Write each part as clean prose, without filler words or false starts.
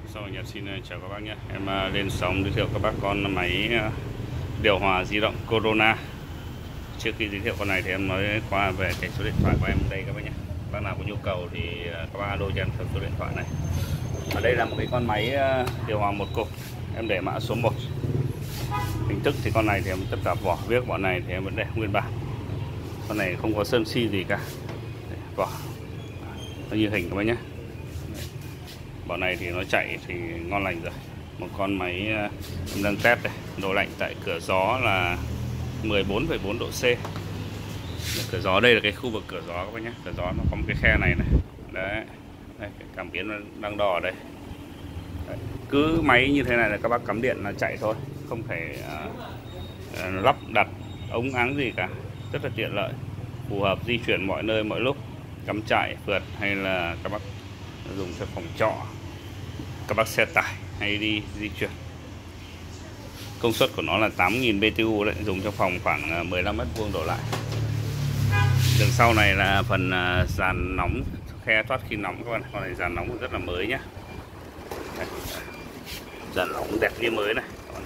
Sau Nhật xin chào các bác nhé. Em lên sóng giới thiệu các bác con máy điều hòa di động Corona. Trước khi giới thiệu con này thì em nói qua về cái số điện thoại của em đây các bác nhé. Bác nào có nhu cầu thì các bác alo cho em theo số điện thoại này. Ở đây là một cái con máy điều hòa một cục, em để mã số 1. Hình thức thì con này thì em tất cả vỏ viết bọn này thì em vẫn để nguyên bản. Con này không có sơn si gì cả. Vỏ nó như hình các bác nhé. Bọn này thì nó chạy thì ngon lành rồi. Một con máy em đang test đây, độ lạnh tại cửa gió là 14,4 độ C. Cửa gió đây là cái khu vực cửa gió các bác nhé. Cửa gió nó có một cái khe này này. Đấy, đây, cái cảm biến nó đang đỏ ở đây. Đấy. Cứ máy như thế này là các bác cắm điện là chạy thôi, không phải lắp đặt ống áng gì cả. Rất là tiện lợi, phù hợp di chuyển mọi nơi mọi lúc, cắm trại phượt hay là các bác dùng cho phòng trọ, các bác xe tải hay đi di chuyển. Công suất của nó là 8.000 BTU đấy, dùng cho phòng khoảng 15 m² đổ lại. Đường sau này là phần dàn nóng, khe thoát khí nóng các bạn. Con này dàn nóng rất là mới nhá. Đây. Dàn nóng đẹp như mới này.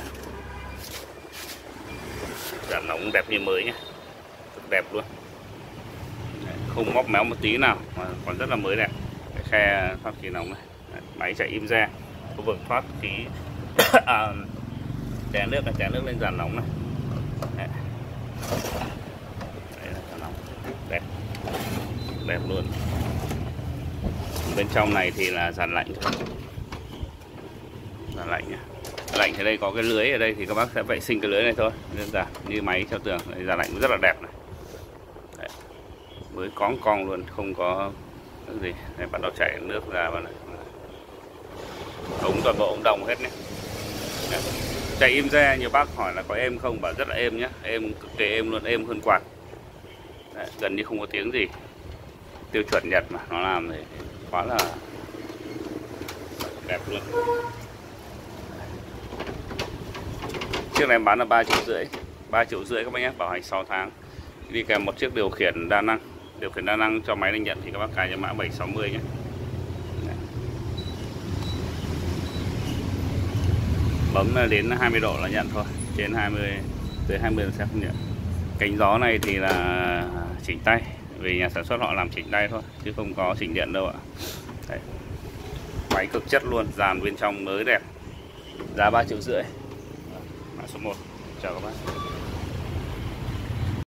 Dàn nóng đẹp như mới nhá, rất đẹp luôn. Đấy, không móc méo một tí nào mà còn rất là mới đẹp. Cái khe thoát khí nóng này. Đấy, máy chạy im re, khu vực thoát khí chè nước lên dàn nóng này. Đấy. Đấy là dàn nóng đẹp, đẹp luôn. Bên trong này thì là dàn lạnh thôi, dàn lạnh nhá. Lạnh thì đây có cái lưới ở đây thì các bác sẽ vệ sinh cái lưới này thôi, đơn giản như máy treo tường. Đây, dàn lạnh rất là đẹp này. Đấy. Mới cong luôn, không có cái gì. Đây, bắt đầu chảy nước ra vào này. Ống toàn bộ ống đồng hết nhé. Đấy. Chạy im re, nhiều bác hỏi là có êm không, bảo rất là êm nhé, êm cực kỳ êm luôn, êm hơn quạt. Đấy, gần như không có tiếng gì. Tiêu chuẩn Nhật mà nó làm thì quá là đẹp luôn. Chiếc này em bán là 3,5 triệu, 3,5 triệu các bác nhé, bảo hành 6 tháng. Đi kèm một chiếc điều khiển đa năng. Điều khiển đa năng cho máy linh nhận thì các bác cài cho mã 760 nhé. Bấm đến 20 độ là nhận thôi, trên 20 tới 20 là sẽ không nhận. Cánh gió này thì là chỉnh tay, vì nhà sản xuất họ làm chỉnh tay thôi chứ không có chỉnh điện đâu ạ. Đấy. Máy cực chất luôn, dàn bên trong mới đẹp. Giá 3,5 triệu. Mã số 1. Chào các bác.